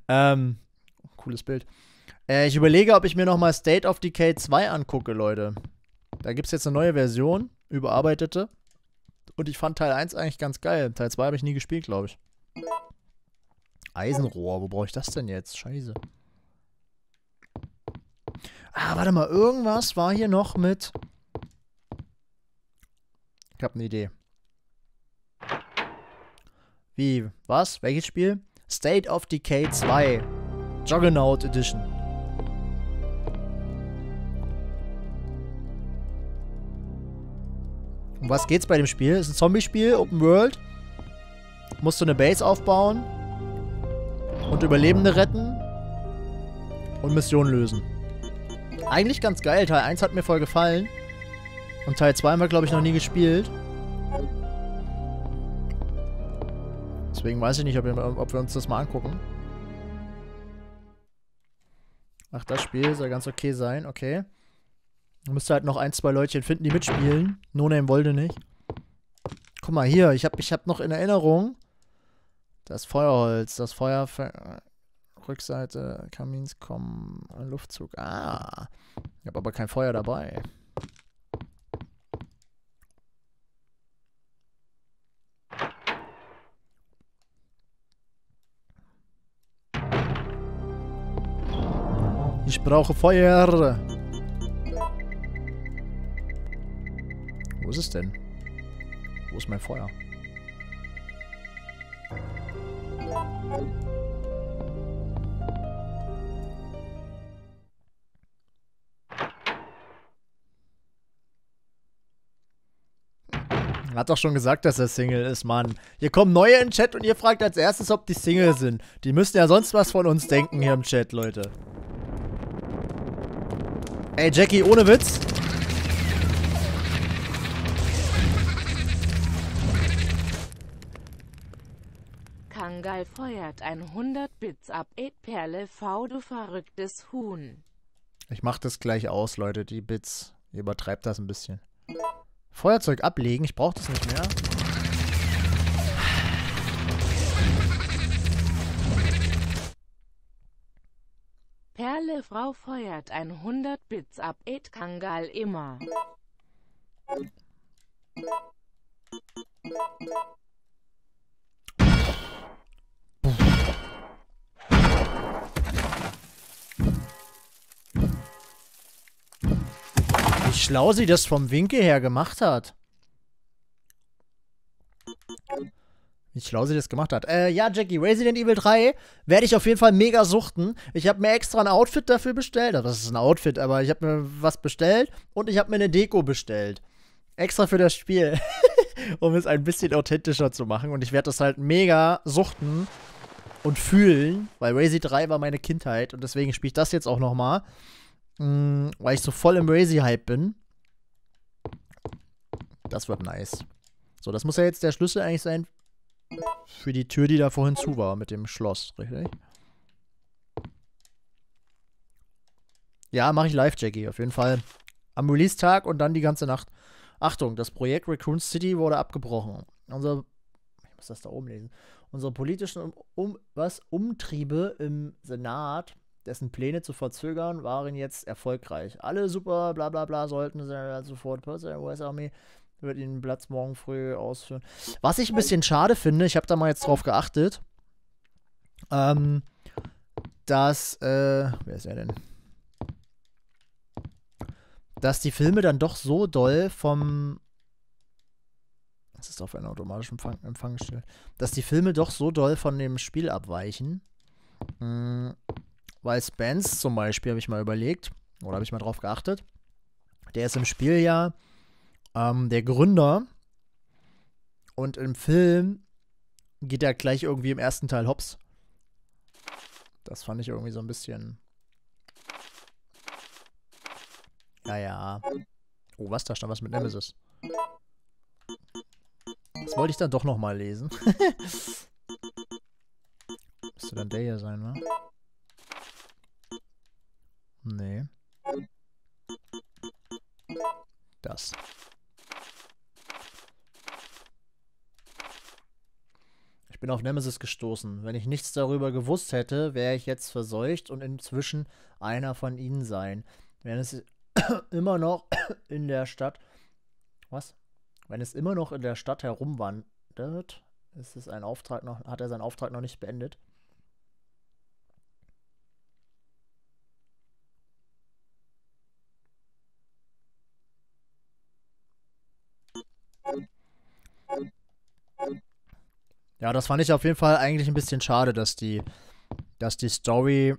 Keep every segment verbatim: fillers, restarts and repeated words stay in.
Ähm, cooles Bild. Äh, ich überlege, ob ich mir nochmal State of Decay zwei angucke, Leute. Da gibt es jetzt eine neue Version, überarbeitete. Und ich fand Teil eins eigentlich ganz geil. Teil zwei habe ich nie gespielt, glaube ich. Eisenrohr, wo brauche ich das denn jetzt? Scheiße. Ah, warte mal, irgendwas war hier noch mit... Ich habe eine Idee. Wie? Was? Welches Spiel? State of Decay zwei. Juggernaut Edition. Um was geht's bei dem Spiel? Ist ein Zombie-Spiel, Open World. Musst du eine Base aufbauen und Überlebende retten und Missionen lösen. Eigentlich ganz geil. Teil eins hat mir voll gefallen. Und Teil zwei haben wir, glaube ich, noch nie gespielt. Deswegen weiß ich nicht, ob wir, ob wir uns das mal angucken. Ach, das Spiel soll ganz okay sein. Okay. Du musst halt noch ein, zwei Leutchen finden, die mitspielen. No-Name wollte nicht. Guck mal hier, ich habe ich hab noch in Erinnerung das Feuerholz, das Feuer... Rückseite, Kamins kommen, Luftzug. Ah, ich habe aber kein Feuer dabei. Ich brauche Feuer. Wo ist es denn? Wo ist mein Feuer? Hat doch schon gesagt, dass er Single ist, Mann. Hier kommen neue in den Chat und ihr fragt als erstes, ob die Single sind. Die müssen ja sonst was von uns denken hier im Chat, Leute. Ey, Jackie, ohne Witz. Kangal feuert hundert Bits ab. Ed Perle V, du verrücktes Huhn. Ich mach das gleich aus, Leute, die Bits. Ihr übertreibt das ein bisschen. Feuerzeug ablegen, ich brauche das nicht mehr. Perle Frau feuert hundert Bits ab. Ed Kangal immer. Wie schlau sie das vom Winkel her gemacht hat. Wie schlau sie das gemacht hat. Äh, ja, Jackie, Resident Evil drei werde ich auf jeden Fall mega suchten. Ich habe mir extra ein Outfit dafür bestellt. Also, das ist ein Outfit, aber ich habe mir was bestellt und ich habe mir eine Deko bestellt. Extra für das Spiel. Um es ein bisschen authentischer zu machen. Und ich werde das halt mega suchten und fühlen, weil Resi drei war meine Kindheit und deswegen spiele ich das jetzt auch nochmal. Mm, weil ich so voll im Resi-Hype bin. Das wird nice. So, das muss ja jetzt der Schlüssel eigentlich sein für die Tür, die da vorhin zu war mit dem Schloss, richtig? Ja, mache ich live, Jackie, auf jeden Fall. Am Release-Tag und dann die ganze Nacht. Achtung, das Projekt Raccoon City wurde abgebrochen. Unser, ich muss das da oben lesen. Unsere politischen um, um, was, Umtriebe im Senat, dessen Pläne zu verzögern, waren jetzt erfolgreich. Alle super, bla bla bla, sollten sofort U S Armee wird ihnen Platz morgen früh ausführen. Was ich ein bisschen schade finde, ich habe da mal jetzt drauf geachtet, ähm, dass, äh, wer ist er denn? Dass die Filme dann doch so doll vom, das ist auf einen automatischen Empfang, Empfang gestellt, dass die Filme doch so doll von dem Spiel abweichen. Hm, weil Spence zum Beispiel, habe ich mal überlegt, oder habe ich mal drauf geachtet, der ist im Spiel ja ähm, der Gründer und im Film geht er gleich irgendwie im ersten Teil hops. Das fand ich irgendwie so ein bisschen. Naja. Oh, was? Da stand was mit Nemesis. Das wollte ich dann doch noch mal lesen. Müsste dann der hier sein, ne? Nee. Das. Ich bin bin auf Nemesis gestoßen. Wenn ich nichts darüber gewusst hätte, wäre ich jetzt verseucht und inzwischen einer von ihnen sein. Wenn es immer noch in der Stadt... Was? Wenn es immer noch in der Stadt herumwandert, ist es ein Auftrag noch, hat er seinen Auftrag noch nicht beendet. Ja, das fand ich auf jeden Fall eigentlich ein bisschen schade, dass die, dass die Story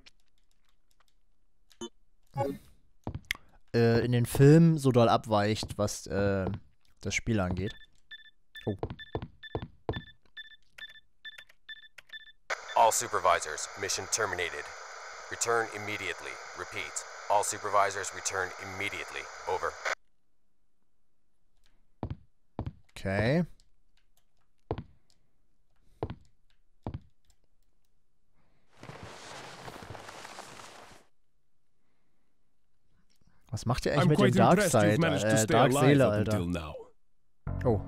äh, in den Filmen so doll abweicht, was äh, das Spiel angeht. Oh. All supervisors, mission terminated. Return immediately. Repeat. All supervisors return immediately. Over. Okay. Was macht ihr eigentlich mit dem Darkseid? Äh, Darkseele, Alter. Oh.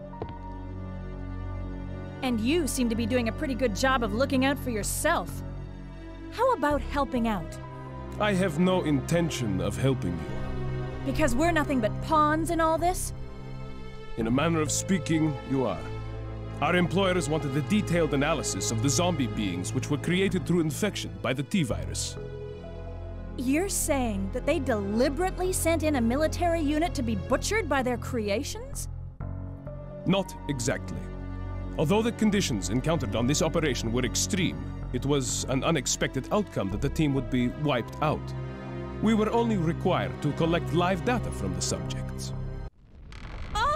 And you seem to be doing a pretty good job of looking out for yourself. How about helping out? I have no intention of helping you. Because we're nothing but pawns in all this? In a manner of speaking, you are. Our employers wanted a detailed analysis of the zombie beings which were created through infection by the T-virus. You're saying that they deliberately sent in a military unit to be butchered by their creations? Not exactly. Although the conditions encountered on this operation were extreme, it was an unexpected outcome that the team would be wiped out. We were only required to collect live data from the subjects. Ah!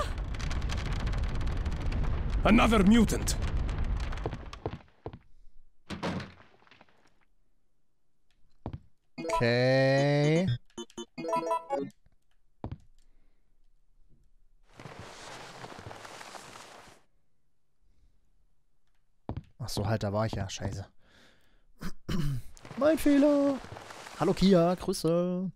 Another mutant! Okay. Ach so, halt, da war ich ja. Scheiße. Mein Fehler. Hallo Kia, Grüße.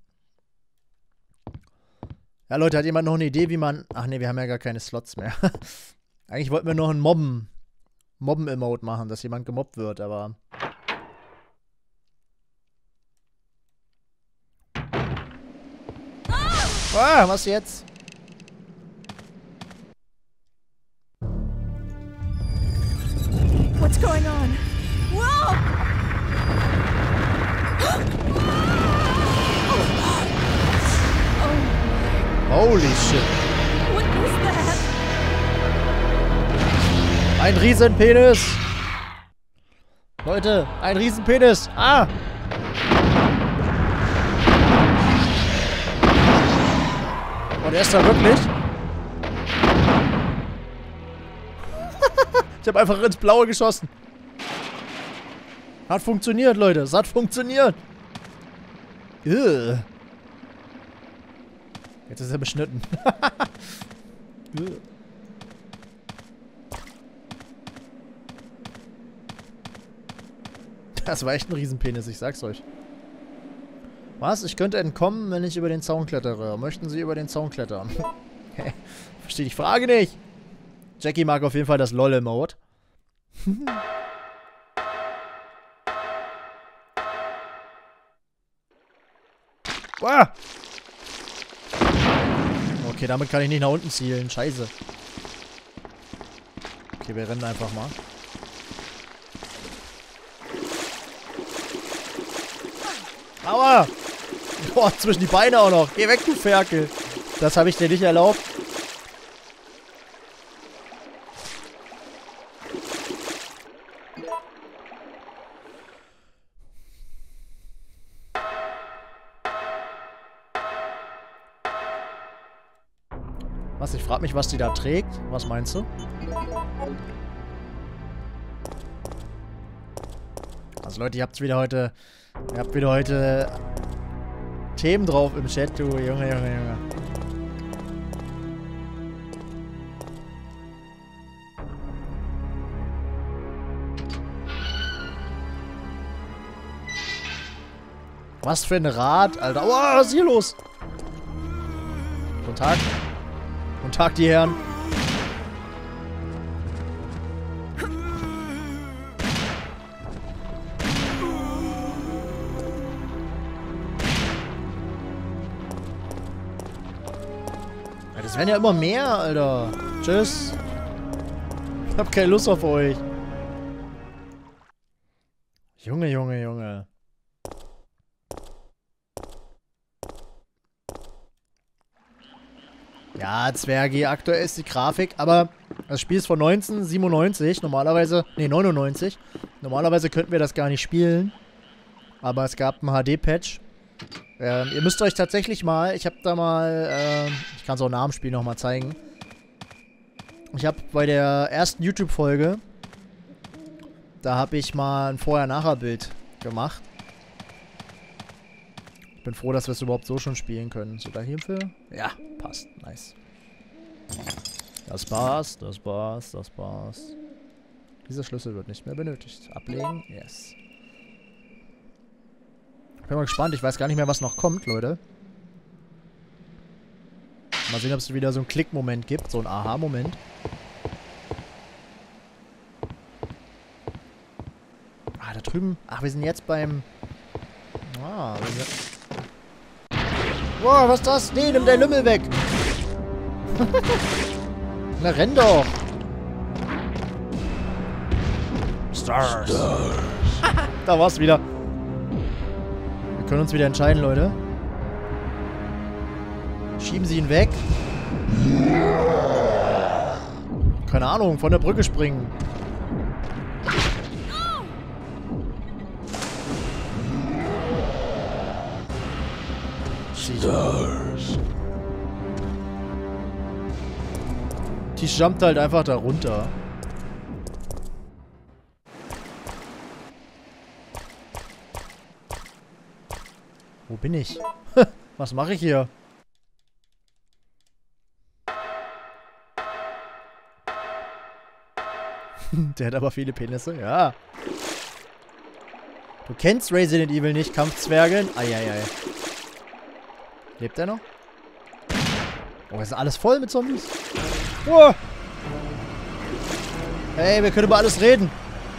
Ja, Leute, hat jemand noch eine Idee, wie man... Ach ne, wir haben ja gar keine Slots mehr. Eigentlich wollten wir noch einen Mobben... Mobben-Emote machen, dass jemand gemobbt wird, aber... Ah, was jetzt? What's going on? Whoa! Holy shit. What is that? Ein Riesenpenis. Leute, ein Riesenpenis. Ah! Und er ist da wirklich? Ich habe einfach ins Blaue geschossen. Hat funktioniert, Leute. Es hat funktioniert. Ugh. Jetzt ist er beschnitten. Das war echt ein Riesenpenis, ich sag's euch. Was? Ich könnte entkommen, wenn ich über den Zaun klettere. Möchten Sie über den Zaun klettern? Verstehe die Frage nicht. Jackie mag auf jeden Fall das LOL-Emote. Ah! Okay, damit kann ich nicht nach unten zielen. Scheiße. Okay, wir rennen einfach mal. Aua! Boah, zwischen die Beine auch noch. Geh weg, du Ferkel. Das habe ich dir nicht erlaubt. Was? Ich frage mich, was die da trägt. Was meinst du? Also Leute, ihr habt wieder heute... Ihr habt wieder heute... Themen drauf im Chat, du Junge, Junge, Junge. Was für ein Rad, Alter. Oh, was ist hier los? Guten Tag. Guten Tag, die Herren. Es werden ja immer mehr, Alter. Tschüss. Ich hab keine Lust auf euch. Junge, Junge, Junge. Ja, Zwergi, aktuell ist die Grafik, aber das Spiel ist von neunzehnhundertsiebenundneunzig, normalerweise, nee, neunundneunzig. Normalerweise könnten wir das gar nicht spielen, aber es gab einen H D-Patch. Ähm, ihr müsst euch tatsächlich mal, ich habe da mal, ähm, ich kann es auch nach dem Spiel nochmal zeigen. Ich habe bei der ersten YouTube-Folge, da habe ich mal ein Vorher-Nachher-Bild gemacht. Ich bin froh, dass wir es überhaupt so schon spielen können. Sogar hierfür? Ja, passt. Nice. Das passt, das passt, das passt. Dieser Schlüssel wird nicht mehr benötigt. Ablegen? Yes. Ich bin mal gespannt. Ich weiß gar nicht mehr, was noch kommt, Leute. Mal sehen, ob es wieder so einen Klick-Moment gibt. So einen Aha-Moment. Ah, da drüben. Ach, wir sind jetzt beim... Ah, wir sind... Wow, was ist das? Nee, nimm dein Lümmel weg. Na, renn doch. Stars. Stars. Da war's wieder. Wir können uns wieder entscheiden, Leute. Schieben Sie ihn weg. Keine Ahnung, von der Brücke springen. Stars. Die jumpt halt einfach da runter. Wo bin ich? Was mache ich hier? Der hat aber viele Penisse, ja. Du kennst Resident Evil nicht, Kampfzwerge? Eieiei. Lebt er noch? Oh, ist alles voll mit Zombies. Oh. Hey, wir können über alles reden.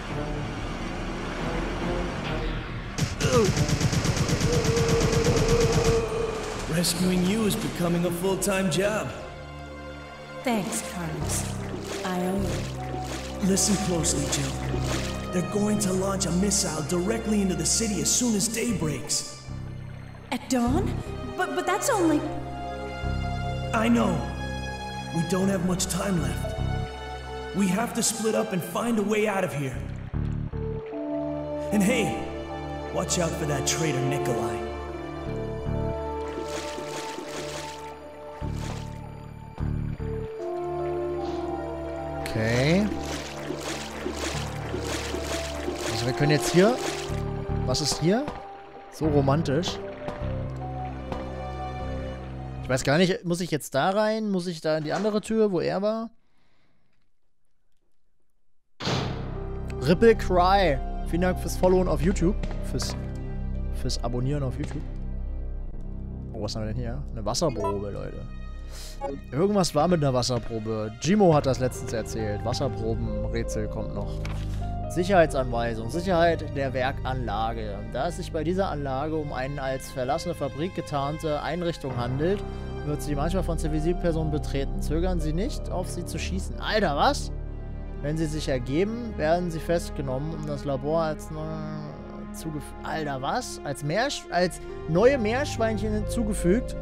Rescuing you is becoming a full-time job. Thanks, Carlos. I owe you. Listen closely, Jill. They're going to launch a missile directly into the city as soon as day breaks. At dawn? But but that's only... I know. We don't have much time left. We have to split up and find a way out of here. And hey, watch out for that traitor Nikolai. Okay. Also wir können jetzt hier... Was ist hier? So romantisch. Ich weiß gar nicht, muss ich jetzt da rein? Muss ich da in die andere Tür, wo er war? Ripple Cry. Vielen Dank fürs Followen auf YouTube. Fürs, fürs Abonnieren auf YouTube. Oh, was haben wir denn hier? Eine Wasserprobe, Leute. Irgendwas war mit einer Wasserprobe. Jimo hat das letztens erzählt. Wasserprobenrätsel kommt noch. Sicherheitsanweisung. Sicherheit der Werkanlage. Da es sich bei dieser Anlage um eine als verlassene Fabrik getarnte Einrichtung handelt, wird sie manchmal von Zivilpersonen betreten. Zögern Sie nicht, auf sie zu schießen. Alter, was? Wenn sie sich ergeben, werden sie festgenommen, um das Labor als neue zugefügt. Alter, was? Als, Meersch als neue Meerschweinchen hinzugefügt?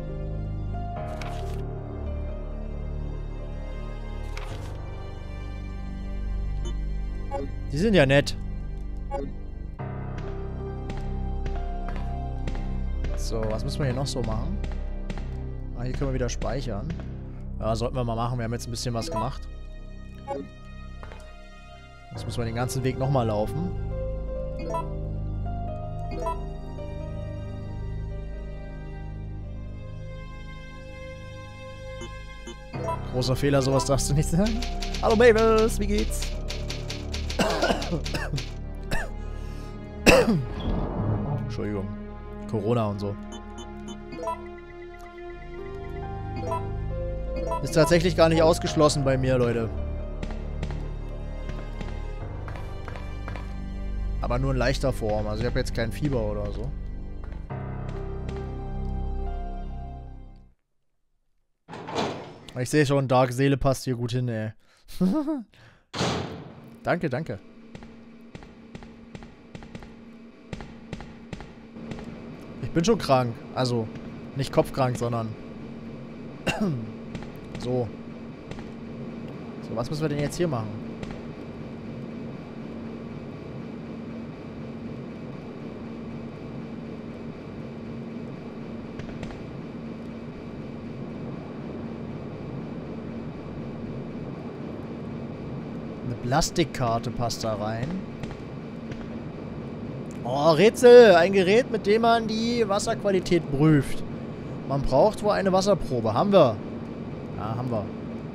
Die sind ja nett. So, was müssen wir hier noch so machen? Ah, hier können wir wieder speichern. Ja, sollten wir mal machen. Wir haben jetzt ein bisschen was gemacht. Jetzt müssen wir den ganzen Weg nochmal laufen. Großer Fehler, sowas darfst du nicht sagen. Hallo Mavis, wie geht's? Entschuldigung. Corona und so. Ist tatsächlich gar nicht ausgeschlossen bei mir, Leute. Aber nur in leichter Form. Also ich habe jetzt kein Fieber oder so. Ich sehe schon, Dark Seele passt hier gut hin, ey. Danke, danke. Ich bin schon krank. Also, nicht kopfkrank, sondern... so. So, was müssen wir denn jetzt hier machen? Eine Plastikkarte passt da rein. Oh, Rätsel! Ein Gerät, mit dem man die Wasserqualität prüft. Man braucht wohl eine Wasserprobe. Haben wir. Ja, haben wir.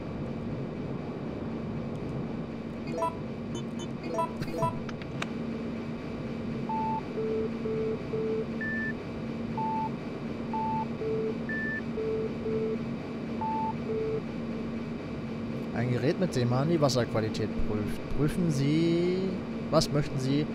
Ein Gerät, mit dem man die Wasserqualität prüft. Prüfen Sie... Was möchten Sie?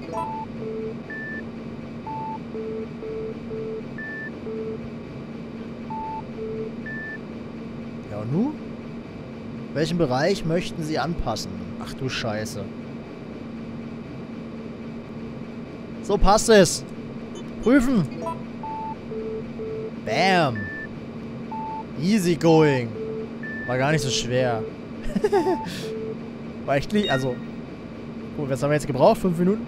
Ja, und nun? Welchen Bereich möchten Sie anpassen? Ach du Scheiße. So passt es. Prüfen. Bam. Easy going. War gar nicht so schwer. War echt lieb. Also. Gut, was haben wir jetzt gebraucht? Fünf Minuten?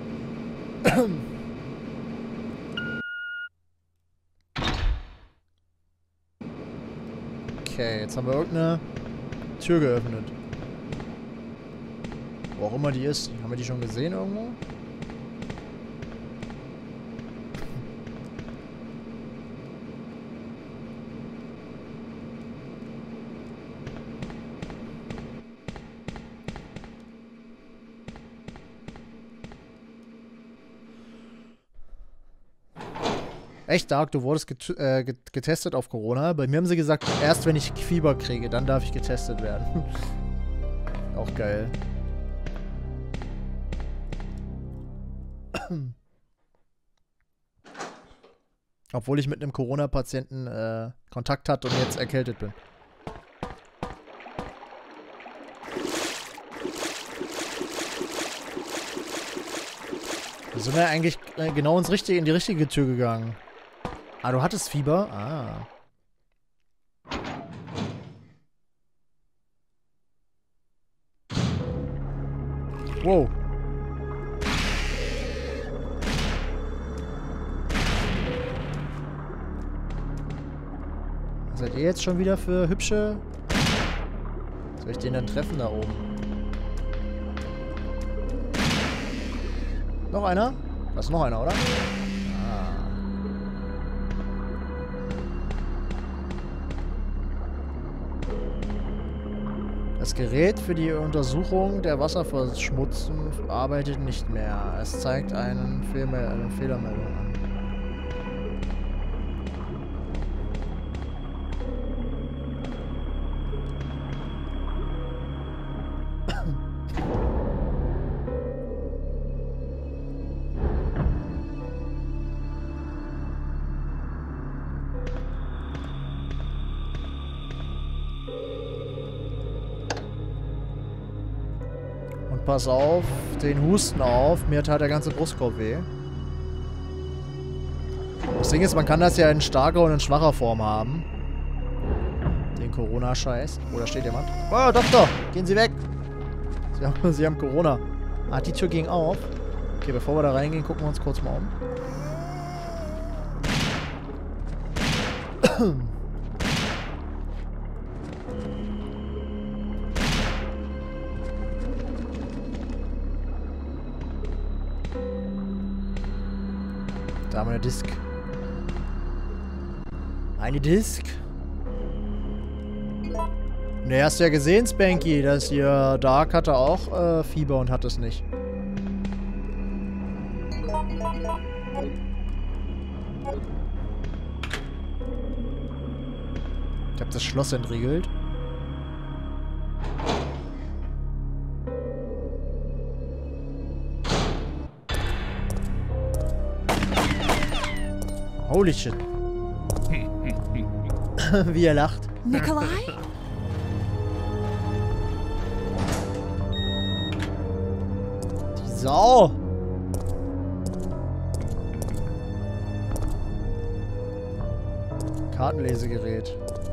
Okay, jetzt haben wir irgendeine Tür geöffnet. Wo auch immer die ist. Haben wir die schon gesehen irgendwo? Echt, Dark, du wurdest get äh, get getestet auf Corona. Bei mir haben sie gesagt, erst wenn ich Fieber kriege, dann darf ich getestet werden. Auch geil. Obwohl ich mit einem Corona-Patienten äh, Kontakt hatte und jetzt erkältet bin. Da sind wir eigentlich äh, genau ins richtige, in die richtige Tür gegangen. Ah, du hattest Fieber? Ah. Wow. Was seid ihr jetzt schon wieder für hübsche? Soll ich den dann treffen da oben? Noch einer? Da ist noch einer, oder? Das Gerät für die Untersuchung der Wasserverschmutzung arbeitet nicht mehr. Es zeigt einen Fehlmel eine Fehlermeldung an. Pass auf, den Husten auf. Mir tat der ganze Brustkorb weh. Das Ding ist, man kann das ja in starker und in schwacher Form haben. Den Corona-Scheiß. Oh, da steht jemand. Oh, Doktor, gehen Sie weg. Sie haben, Sie haben Corona. Ah, die Tür ging auf. Okay, bevor wir da reingehen, gucken wir uns kurz mal um. Da haben wir eine Disk. Eine Disk. Ne, hast du ja gesehen, Spanky, dass hier Dark hatte auch äh, Fieber und hat es nicht. Ich hab das Schloss entriegelt. Holy shit. Wie er lacht. Nikolai? So. Kartenlesegerät.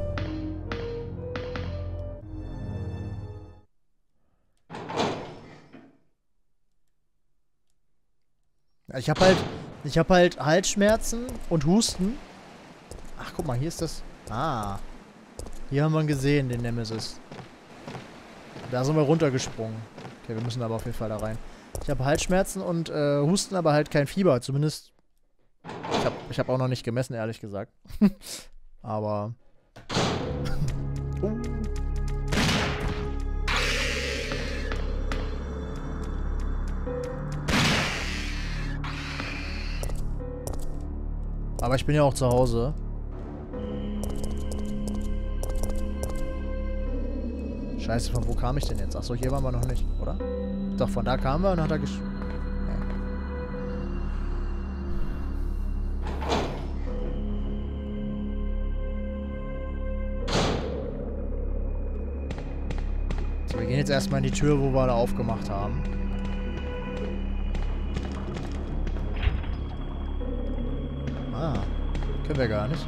Ich hab halt, ich hab halt Halsschmerzen und Husten. Ach, guck mal, hier ist das. Ah. Hier haben wir ihn gesehen, den Nemesis. Da sind wir runtergesprungen. Okay, wir müssen aber auf jeden Fall da rein. Ich habe Halsschmerzen und äh, Husten, aber halt kein Fieber. Zumindest. Ich habe ich hab auch noch nicht gemessen, ehrlich gesagt. Aber. uh. Aber ich bin ja auch zu Hause. Scheiße, von wo kam ich denn jetzt? Achso, hier waren wir noch nicht, oder? Doch, von da kamen wir und hat er gesch... Nee. So, wir gehen jetzt erstmal in die Tür, wo wir da aufgemacht haben. Ah, können wir gar nicht.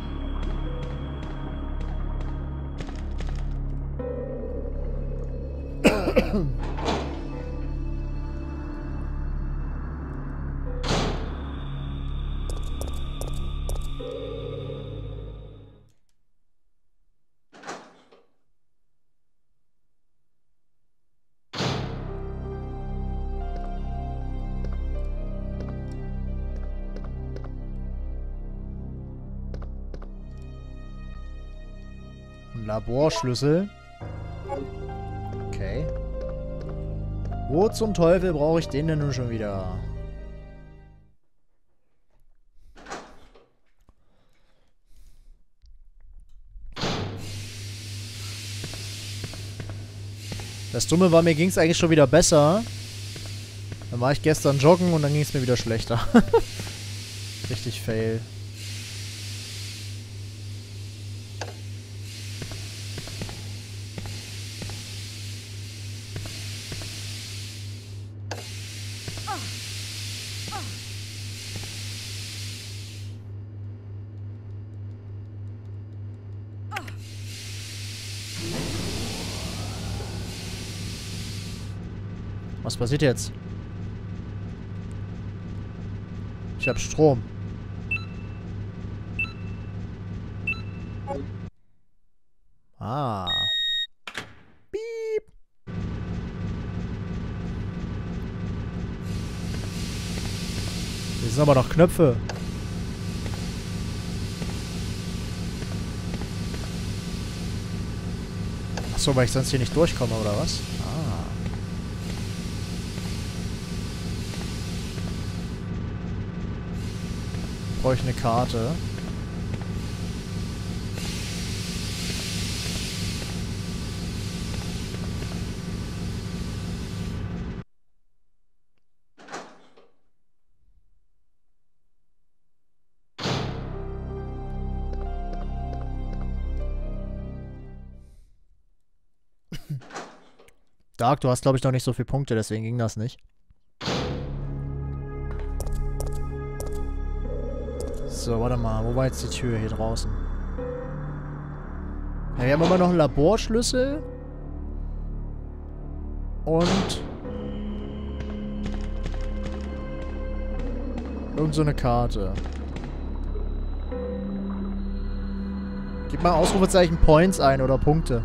Ein Laborschlüssel. Okay. Wo zum Teufel brauche ich den denn nun schon wieder? Das Dumme war, mir ging es eigentlich schon wieder besser. Dann war ich gestern joggen und dann ging es mir wieder schlechter. Richtig fail. Was passiert jetzt? Ich hab Strom. Ah. Piep. Hier sind aber noch Knöpfe. Achso, weil ich sonst hier nicht durchkomme, oder was? Ah. Brauche ich eine Karte. Dark, du hast, glaube ich, noch nicht so viele Punkte, deswegen ging das nicht. So, warte mal. Wo war jetzt die Tür? Hier draußen. Ja, wir haben immer noch einen Laborschlüssel. Und... irgend so eine Karte. Gib mal Ausrufezeichen Points ein oder Punkte.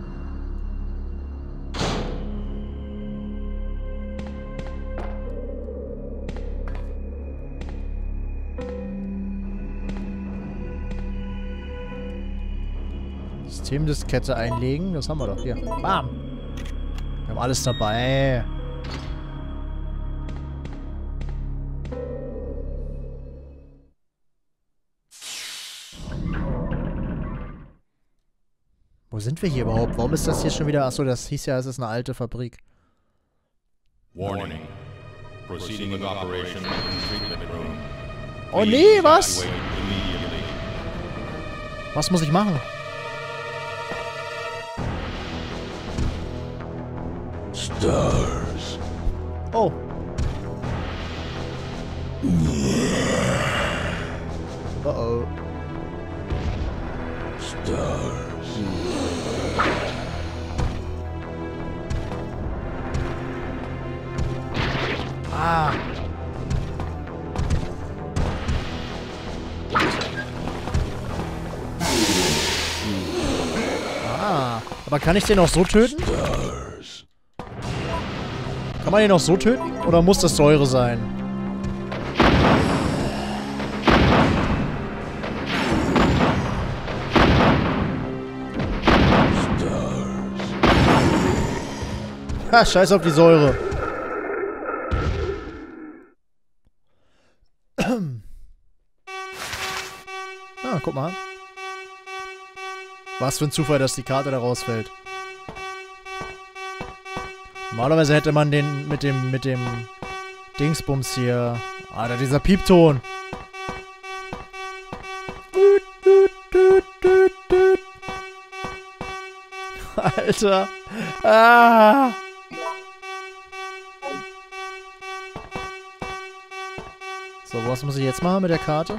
Systemdiskette einlegen. Das haben wir doch hier. Bam! Wir haben alles dabei. Wo sind wir hier überhaupt? Warum ist das hier schon wieder... Achso, das hieß ja, es ist eine alte Fabrik. Warning. Proceeding with operation in treatment room. Oh nee, was? Was muss ich machen? Stars. Oh. Oh oh. Ah. Ah. Aber kann ich den auch so töten? Kann man den auch so töten? Oder muss das Säure sein? Ha, scheiß auf die Säure. Ah, guck mal. Was für ein Zufall, dass die Karte da rausfällt. Normalerweise hätte man den mit dem, mit dem Dingsbums hier. Alter, dieser Piepton. Alter. Ah. So, was muss ich jetzt machen mit der Karte?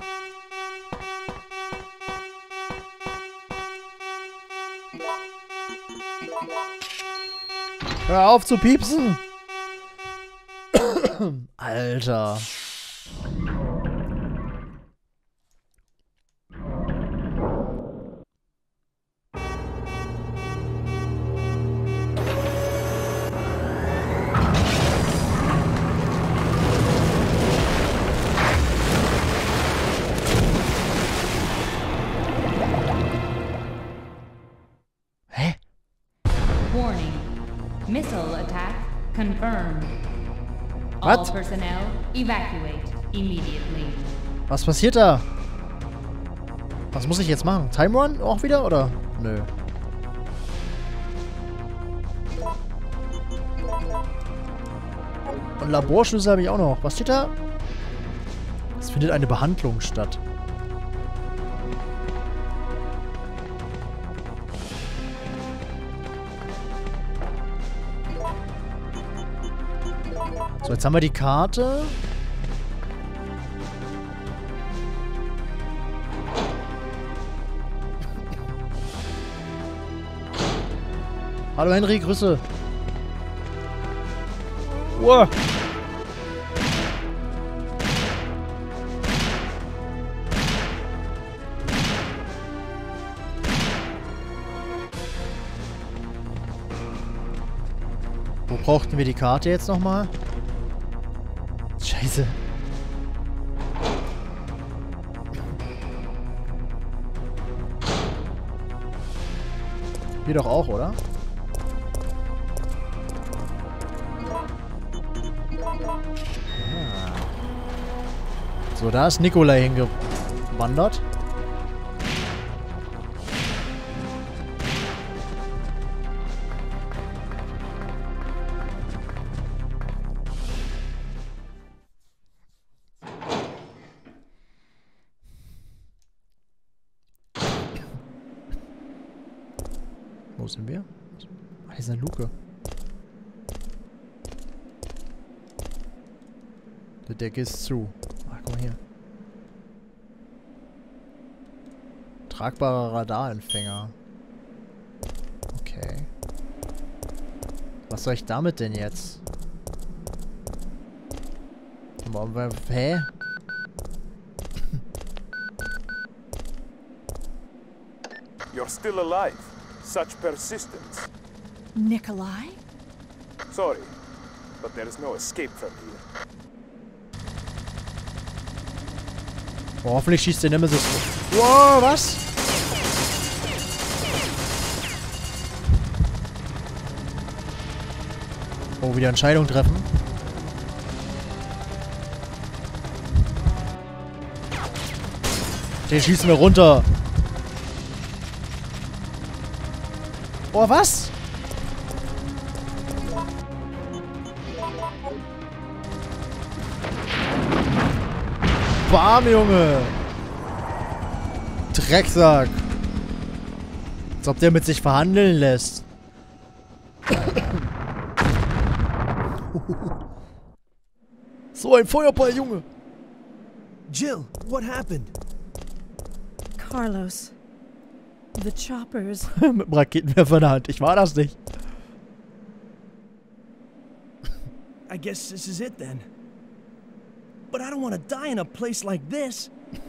Hör auf zu piepsen! Alter. Warning. Missile attack confirmed. What? All personnel evacuate immediately. Was passiert da? Was muss ich jetzt machen? Time Run auch wieder, oder? Nö. Und Laborschlüssel habe ich auch noch. Was steht da? Es findet eine Behandlung statt. So, jetzt haben wir die Karte. Hallo Henry, Grüße. Wow. Wo brauchten wir die Karte jetzt nochmal? Scheiße. Hier doch auch, oder? Ah. So, da ist Nikolai hingewandert. Wo sind wir? Ah, hier ist eine Luke. Der Decke ist zu. Ach, guck mal hier. Tragbarer Radarempfänger. Okay. Was soll ich damit denn jetzt? Hä? You're still alive. Such persistence. Nikolai? Sorry, but there is no escape from here. Oh, hoffentlich schießt der Nemesis. Wow, was? Oh, wieder Entscheidung treffen. Den schießen wir runter. Oh, was? Bam, Junge. Drecksack. Als ob der mit sich verhandeln lässt. So ein Feuerball, Junge. Jill, what happened? Carlos. The choppers. Mit dem Raketenwerfer in der Hand. Ich war das nicht. I guess this is it then. But I don't want to die in a place like this.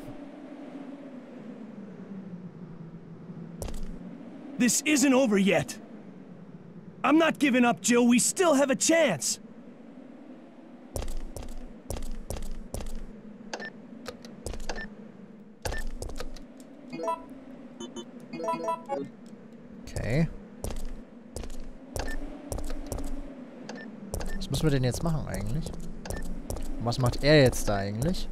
This isn't over yet. I'm not giving up, Jill. We still have a chance. Okay. Was müssen wir denn jetzt machen eigentlich? Und was macht er jetzt da eigentlich?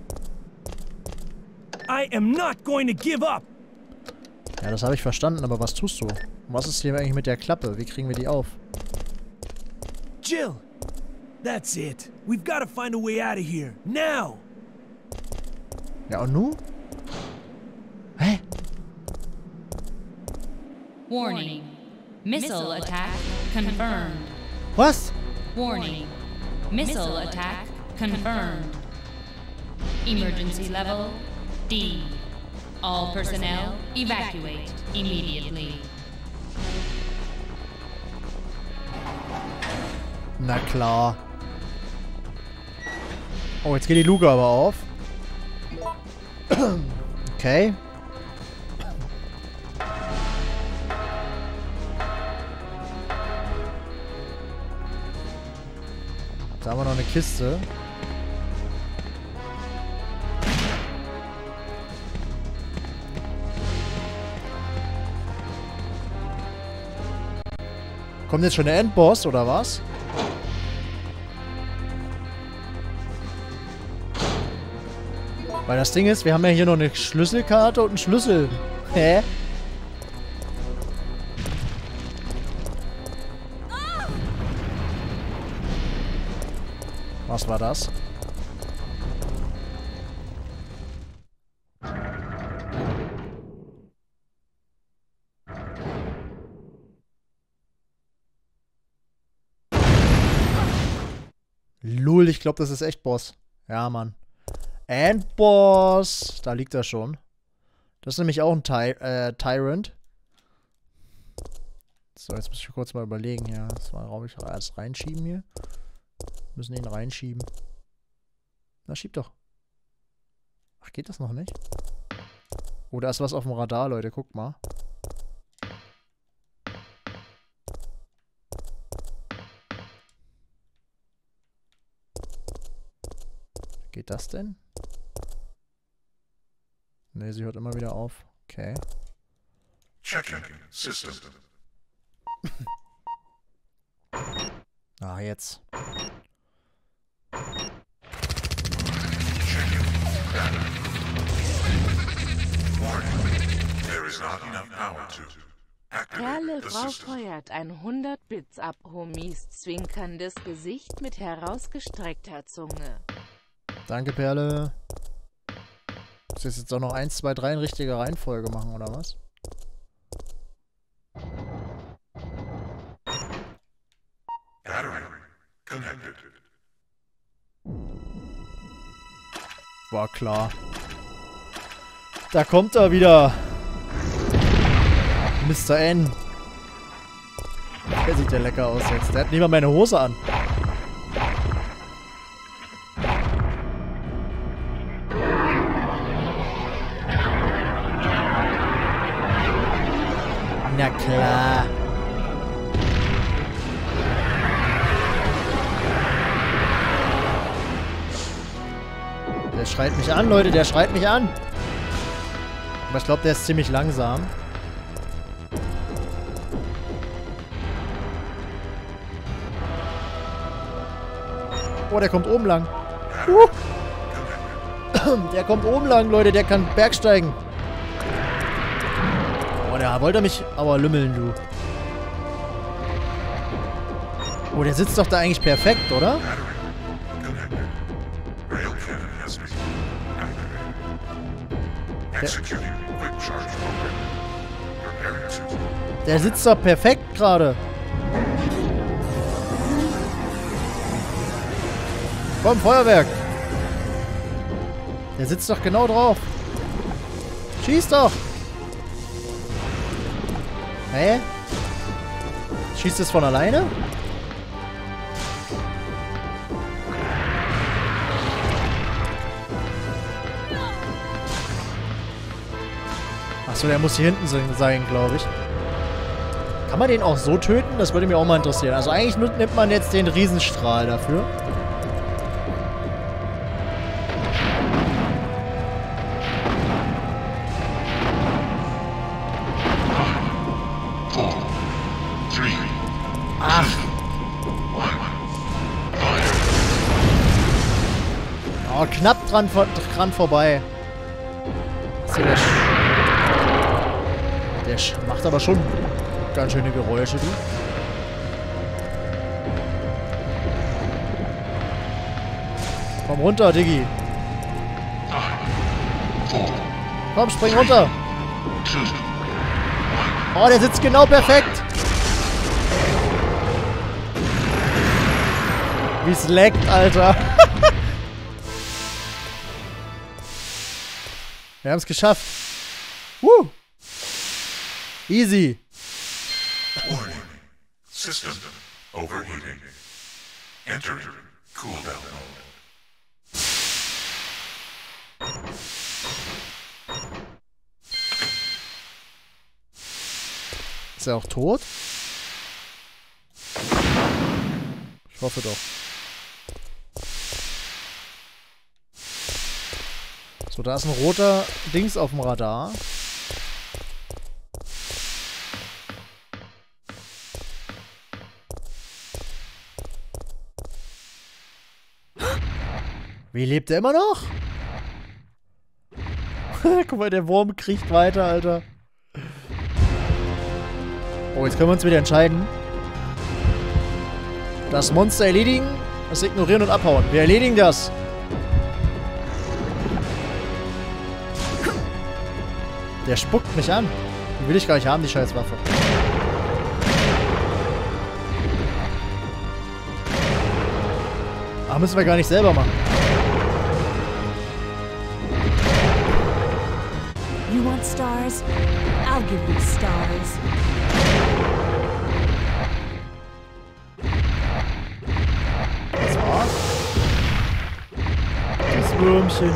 I am not going to give up. Ja, das habe ich verstanden, aber was tust du? Und was ist hier eigentlich mit der Klappe? Wie kriegen wir die auf? Jill, that's it. We've got to find a way out of here. Now. Ja, und nu? Hä? Warning. Missile attack confirmed. Was? Warning. Missile attack confirmed. Emergency level D. All personnel evacuate immediately. Na klar. Oh, jetzt geht die Luke aber auf. Okay. Da haben wir noch eine Kiste. Kommt jetzt schon der Endboss, oder was? Weil das Ding ist, wir haben ja hier noch eine Schlüsselkarte und einen Schlüssel. Hä? Was war das? Lul, ich glaube, das ist echt Boss. Ja, Mann. Endboss. Da liegt er schon. Das ist nämlich auch ein Ty äh, Tyrant. So, jetzt muss ich kurz mal überlegen. Ja, das war Raum ich erst reinschieben hier. Müssen ihn reinschieben. Na, schieb doch. Ach, geht das noch nicht? Oh, da ist was auf dem Radar, Leute. Guckt mal. Geht das denn? Ne, sie hört immer wieder auf. Okay. Checking System. Ah, jetzt. Checking data. Warning. There is not enough power to Perle Frau feuert ein hundert Bits ab. Homies zwinkerndes Gesicht mit herausgestreckter Zunge. Danke, Perle. Muss ich jetzt auch noch eins, zwei, drei in richtiger Reihenfolge machen, oder was? Battery connected. War klar. Da kommt er wieder. Mister N. Der sieht ja lecker aus jetzt. Der hat nicht mal meine Hose an. Na klar. Der schreit mich an, Leute. Der schreit mich an. Aber ich glaube, der ist ziemlich langsam. Oh, der kommt oben lang. Uh. Der kommt oben lang, Leute. Der kann Bergsteigen. Oh, der wollte mich aber lümmeln, du. Oh, der sitzt doch da eigentlich perfekt, oder? Der, der sitzt doch perfekt gerade. Komm, Feuerwerk. Der sitzt doch genau drauf. Schieß doch! Hä? Schießt es von alleine? Achso, der muss hier hinten sein, glaube ich. Kann man den auch so töten? Das würde mich auch mal interessieren. Also eigentlich nimmt man jetzt den Riesenstrahl dafür. Ach. Oh, knapp dran, dran vorbei. Was ist hier der Sch Der Sch macht aber schon ganz schöne Geräusche, du. Komm runter, Diggi. Komm, spring runter. Oh, der sitzt genau perfekt. Wie es leckt, Alter. Wir haben es geschafft. Woo. Easy. Warning. System overheating. Entering cooldown mode. Ist er auch tot? Ich hoffe doch. So, da ist ein roter Dings auf dem Radar. Wie lebt er immer noch? Guck mal, der Wurm kriecht weiter, Alter. Oh, jetzt können wir uns wieder entscheiden. Das Monster erledigen, das ignorieren und abhauen. Wir erledigen das. Der spuckt mich an. Die will ich gar nicht haben, die scheiß Waffe. Ah, müssen wir gar nicht selber machen. You want stars? I'll give you stars. Das war's. Das Würmchen.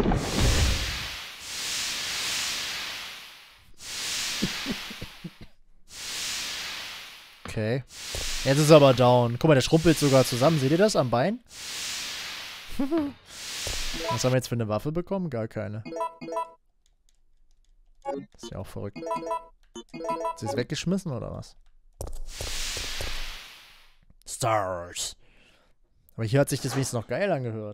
Okay. Jetzt ist er aber down. Guck mal, der schrumpelt sogar zusammen. Seht ihr das am Bein? Was haben wir jetzt für eine Waffe bekommen? Gar keine. Ist ja auch verrückt. Hat sie es weggeschmissen oder was? Stars. Aber hier hat sich das wenigstens noch geil angehört.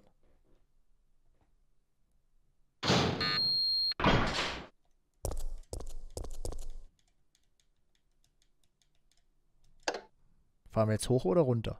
Fahren wir jetzt hoch oder runter?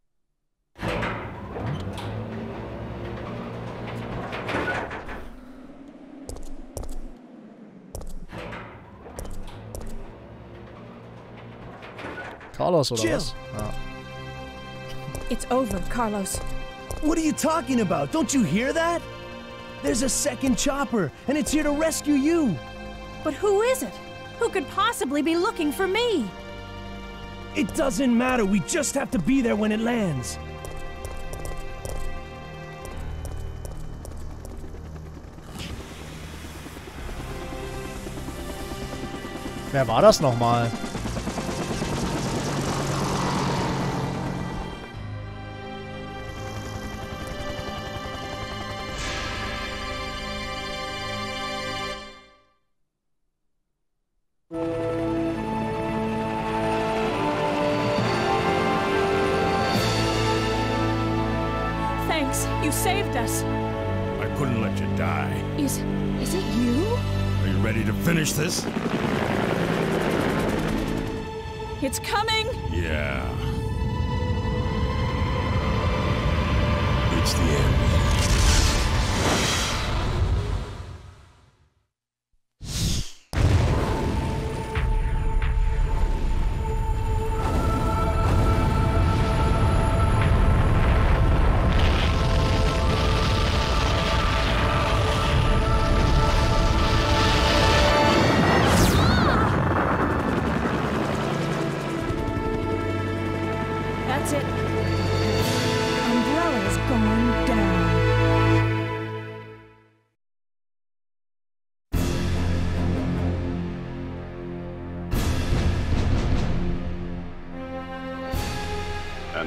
Carlos oder Jill. was? Ja. It's over, Carlos. What are you talking about? Don't you hear that? There's a second chopper, and it's here to rescue you. But who is it? Who could possibly be looking for me? It doesn't matter. We just have to be there when it lands. Wer war das nochmal? Thanks, you saved us. I couldn't let you die. Is... is it you? Are you ready to finish this? It's coming! Yeah. It's the end.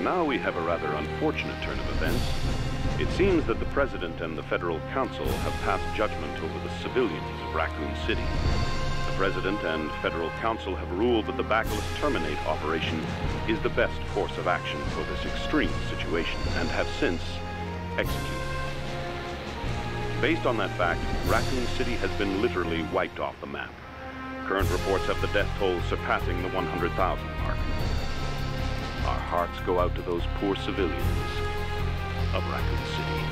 now we have a rather unfortunate turn of events. It seems that the President and the Federal Council have passed judgment over the civilians of Raccoon City. The President and Federal Council have ruled that the Bacillus Terminate operation is the best course of action for this extreme situation, and have since executed. Based on that fact, Raccoon City has been literally wiped off the map. Current reports have the death toll surpassing the one hundred thousand mark. Our hearts go out to those poor civilians of Raccoon City.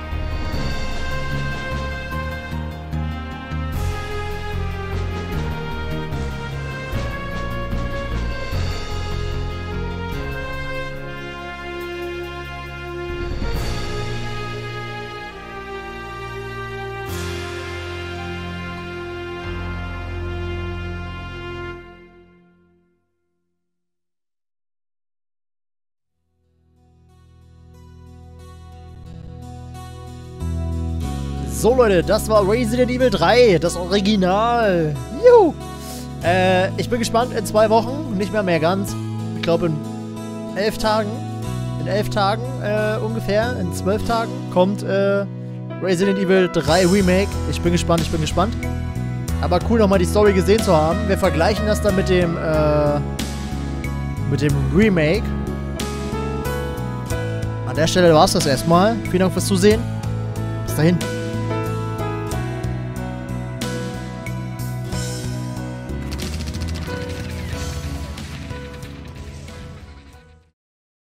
So Leute, das war Resident Evil drei, das Original. Juhu! Äh, ich bin gespannt, in zwei Wochen, nicht mehr mehr ganz. Ich glaube in elf Tagen, in elf Tagen äh, ungefähr, in zwölf Tagen kommt äh, Resident Evil drei Remake. Ich bin gespannt, ich bin gespannt. Aber cool, nochmal die Story gesehen zu haben. Wir vergleichen das dann mit dem, äh, mit dem Remake. An der Stelle war es das erstmal. Vielen Dank fürs Zusehen. Bis dahin.